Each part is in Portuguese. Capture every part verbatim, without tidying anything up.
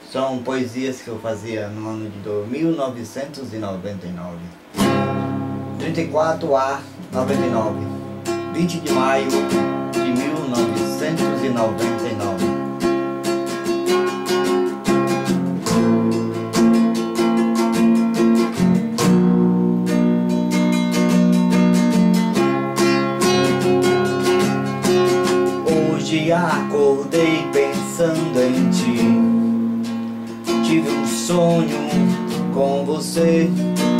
São poesias que eu fazia no ano de mil novecentos e noventa e nove. trinta e quatro a noventa e nove. vinte de maio de mil novecentos e noventa e nove. Hoje acordei pensando em ti. Tive um sonho com você.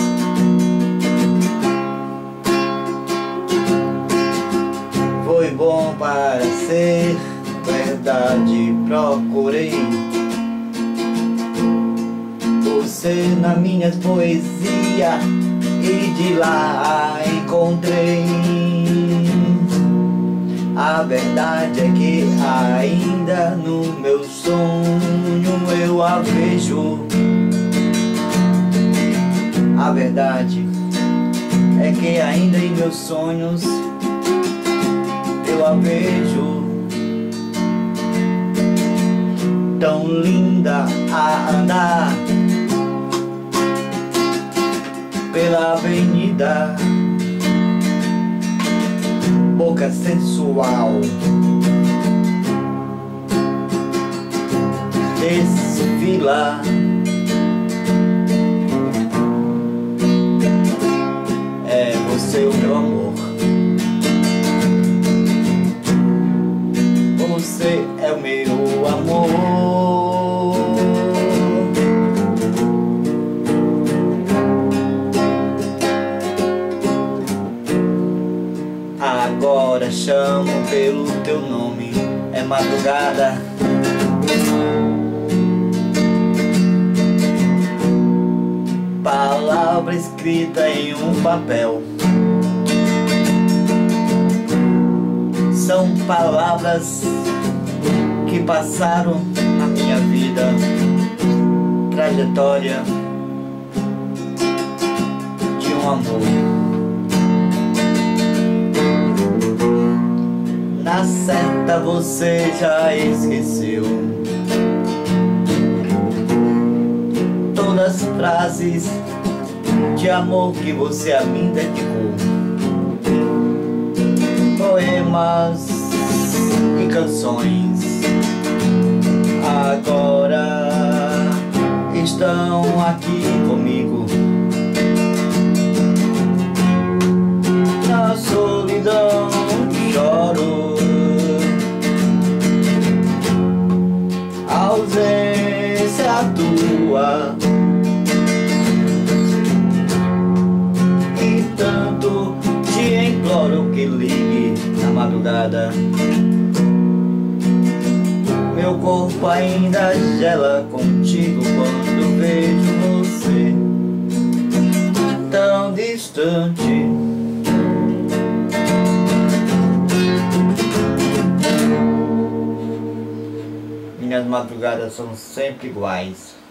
Foi bom para ser verdade. Procurei você na minha poesia e de lá a encontrei. A verdade é que ainda no meu sonho eu a vejo. A verdade é que ainda em meus sonhos eu a vejo. Tão linda a andar pela avenida, boca sensual, desfila. É você o meu amor. Você é o meu amor. Agora chamo pelo teu nome. É madrugada. Palavra escrita em um papel. São palavras que passaram na minha vida, trajetória de um amor. Na certa você já esqueceu todas as frases de amor que você a mim dedicou. Poemas e canções agora estão aqui comigo. Na solidão choro, a ausência tua, e tanto te imploro que ligue na madrugada. Meu corpo ainda gela contigo quando vejo você tão distante. Minhas madrugadas são sempre iguais.